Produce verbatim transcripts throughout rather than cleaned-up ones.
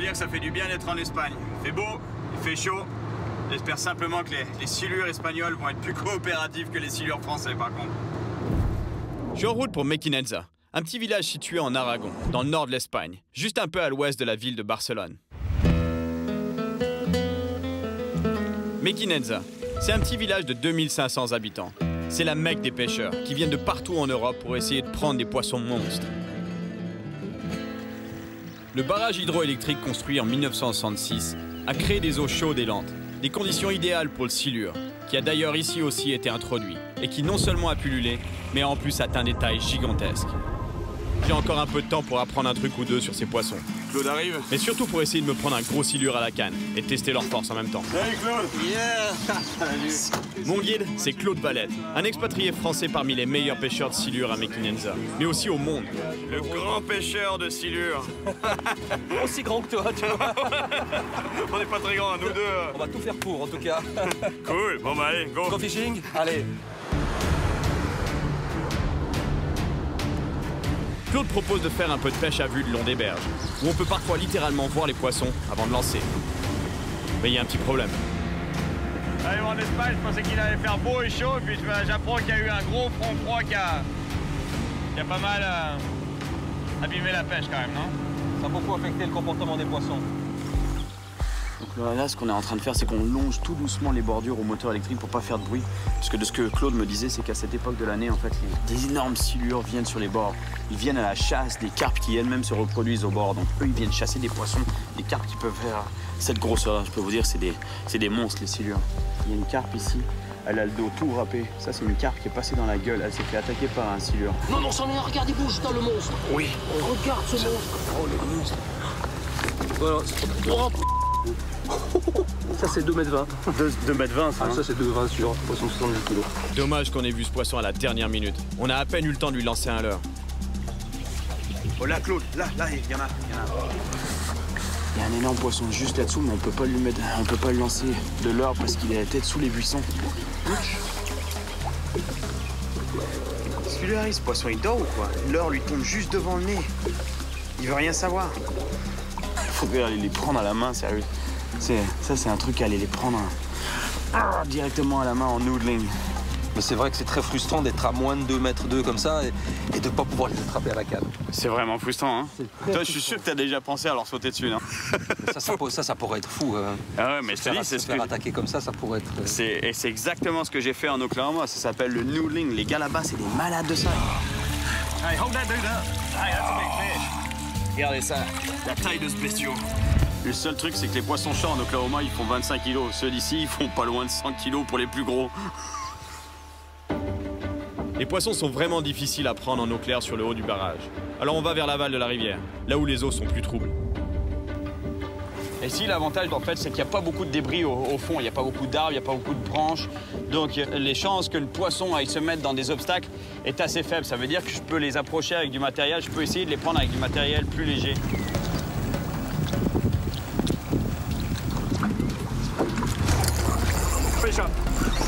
dire que ça fait du bien d'être en Espagne. Il fait beau, il fait chaud. J'espère simplement que les, les silures espagnoles vont être plus coopératives que les silures français, par contre. Je suis en route pour Mequinenza, un petit village situé en Aragon, dans le nord de l'Espagne, juste un peu à l'ouest de la ville de Barcelone. Mequinenza, c'est un petit village de deux mille cinq cents habitants. C'est la Mecque des pêcheurs, qui viennent de partout en Europe pour essayer de prendre des poissons monstres. Le barrage hydroélectrique construit en mille neuf cent soixante-six a créé des eaux chaudes et lentes, des conditions idéales pour le silure, qui a d'ailleurs ici aussi été introduit, et qui non seulement a pullulé, mais a en plus atteint des tailles gigantesques. J'ai encore un peu de temps pour apprendre un truc ou deux sur ces poissons. Claude arrive. Mais surtout pour essayer de me prendre un gros silure à la canne et tester leur force en même temps. Salut Claude. Yeah. Salut. Mon guide, c'est Claude Valette, un expatrié français parmi les meilleurs pêcheurs de silure à Mequinenza, mais aussi au monde. Le grand pêcheur de silure. Aussi grand que toi, tu vois. On n'est pas très grands, nous deux. On va tout faire pour, en tout cas. Cool, bon bah allez, go. Go fishing. Allez. Claude propose de faire un peu de pêche à vue le long des berges, où on peut parfois littéralement voir les poissons avant de lancer. Mais il y a un petit problème. Allez, en Espagne, je pensais qu'il allait faire beau et chaud, puis j'apprends qu'il y a eu un gros front froid qui a, qui a pas mal euh, abîmé la pêche quand même, non? Ça a beaucoup affecté le comportement des poissons. Donc là, ce qu'on est en train de faire, c'est qu'on longe tout doucement les bordures au moteur électrique pour pas faire de bruit. Parce que de ce que Claude me disait, c'est qu'à cette époque de l'année, en fait, les, des énormes silures viennent sur les bords. Ils viennent à la chasse des carpes qui elles-mêmes se reproduisent au bord. Donc eux, ils viennent chasser des poissons, des carpes qui peuvent faire cette grosseur. Je peux vous dire, c'est des, c'est des monstres, les silures. Il y a une carpe ici, elle a le dos tout râpé. Ça, c'est une carpe qui est passée dans la gueule. Elle s'est fait attaquer par un silure. Non, non, c'en est un, regarde, il bouge dans le monstre. Oui. Regarde ce monstre. Oh, le monstre. Voilà. Oh. Ça, c'est deux mètres vingt. deux mètres vingt, ça. Ah, ça, c'est deux mètres vingt sur poisson soixante-dix kilos. Dommage qu'on ait vu ce poisson à la dernière minute. On a à peine eu le temps de lui lancer un leurre. Oh là, Claude, là, là, il y en a, il y en a. Il y a un énorme poisson juste là-dessous, mais on peut pas lui mettre, on peut pas lui lancer de leurre parce qu'il a la tête sous les buissons. Qu'est-ce qui lui arrive, ce poisson, il dort ou quoi? L'heure lui tombe juste devant le nez. Il veut rien savoir. Faudrait aller les prendre à la main, sérieux. Ça, c'est un truc à aller les prendre ah, directement à la main en noodling. Mais c'est vrai que c'est très frustrant d'être à moins de deux mètres deux comme ça et, et de ne pas pouvoir les attraper à la canne. C'est vraiment frustrant, hein. Toi, je suis sûr que t'as déjà pensé à leur sauter dessus, non? ça, ça, ça, ça pourrait être fou. Euh, ah ouais, mais je te dis, c'est se ce faire que... attaquer comme ça, ça pourrait être... Euh... C'est, et c'est exactement ce que j'ai fait en Oklahoma. Ça s'appelle le noodling. Les gars là-bas, c'est des malades de ça. Hey, hold that dude up. Hey, that's a big fish. Regardez ça, la taille de ce bestiau. Le seul truc, c'est que les poissons chats en Oklahoma, ils font vingt-cinq kilos. Ceux d'ici, ils font pas loin de cent kilos pour les plus gros. Les poissons sont vraiment difficiles à prendre en eau claire sur le haut du barrage. Alors on va vers l'aval de la rivière, là où les eaux sont plus troubles. Ici, l'avantage, en fait, c'est qu'il n'y a pas beaucoup de débris au, au fond. Il n'y a pas beaucoup d'arbres, il n'y a pas beaucoup de branches. Donc, les chances que le poisson aille se mettre dans des obstacles est assez faible. Ça veut dire que je peux les approcher avec du matériel. Je peux essayer de les prendre avec du matériel plus léger. Fish up.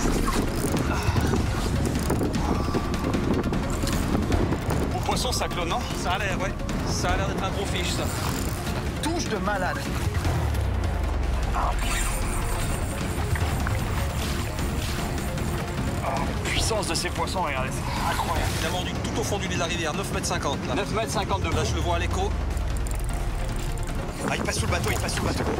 Au poisson, ça clone, non? Ça a l'air, ouais. Ça a l'air d'être un gros fiche, ça. Touche de malade. Oh, puissance de ces poissons, regardez, c'est incroyable. Il a mordu tout au fond du lit de la rivière, neuf mètres cinquante. Là. neuf mètres cinquante de Là, je le vois à l'écho. Ah, il passe sous le bateau, il passe sous le bateau.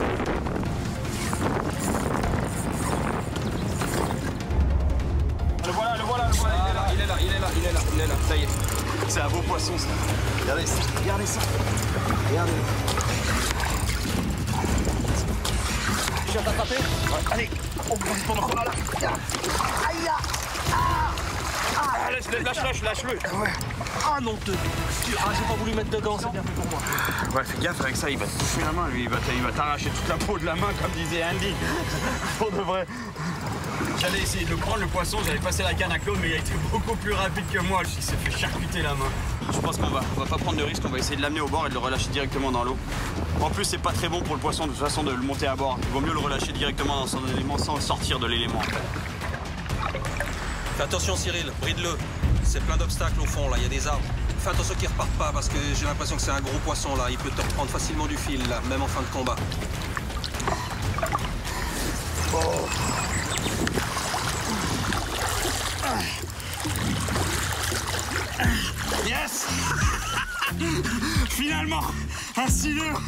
Le voilà, le voilà, le voilà. Ah, il est là, il est là, il est là, il est là, ça y est. C'est un beau poisson, ça. Regardez ça, regardez ça. Regardez. Tu viens t'attraper? Ouais, allez, on passe pendant là. Aïe là. Ah, ah, laisse-le, lâche-le, lâche-le. Ouais. Ah non, te... Ah, j'ai pas voulu mettre dedans, c'est bien fait pour moi. Ouais, fais gaffe avec ça, il va te bouffer la main, lui. Il va il va t'arracher toute la peau de la main, comme disait Andy. Pour de vrai. J'allais essayer de le prendre, le poisson, j'allais passer la canne à Claude, mais il a été beaucoup plus rapide que moi. Il s'est fait charcuter la main. Je pense qu'on va, on va pas prendre de risque, on va essayer de l'amener au bord et de le relâcher directement dans l'eau. En plus, c'est pas très bon pour le poisson, de toute façon, de le monter à bord. Il vaut mieux le relâcher directement dans son élément sans sortir de l'élément, en fait. Fais attention, Cyril, bride-le. C'est plein d'obstacles au fond, là, il y a des arbres. Fais attention qu'ils repartent pas, parce que j'ai l'impression que c'est un gros poisson, là. Il peut te reprendre facilement du fil, là, même en fin de combat. Oh. Yes. Finalement, un silure.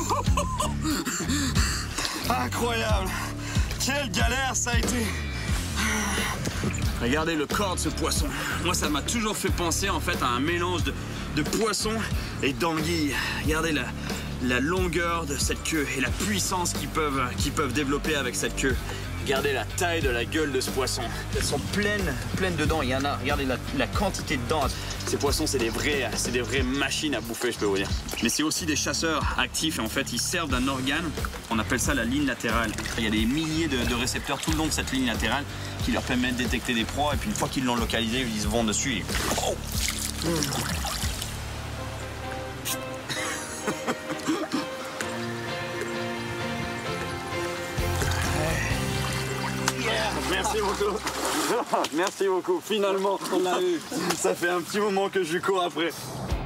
Incroyable. Quelle galère ça a été. Regardez le corps de ce poisson. Moi, ça m'a toujours fait penser en fait à un mélange de, de poisson et d'anguille. Regardez la, la longueur de cette queue et la puissance qu'ils peuvent, qu'ils peuvent développer avec cette queue. Regardez la taille de la gueule de ce poisson. Elles sont pleines, pleines de dents. Il y en a, regardez la, la quantité de dents. Ces poissons, c'est des vrais, c'est des vraies machines à bouffer, je peux vous dire. Mais c'est aussi des chasseurs actifs et en fait, ils servent d'un organe. On appelle ça la ligne latérale. Il y a des milliers de, de récepteurs tout le long de cette ligne latérale qui leur permettent de détecter des proies. Et puis une fois qu'ils l'ont localisé, ils se vont dessus. Et... Oh mmh. Merci beaucoup. Merci beaucoup. Finalement, on l'a eu. Ça fait un petit moment que je cours après.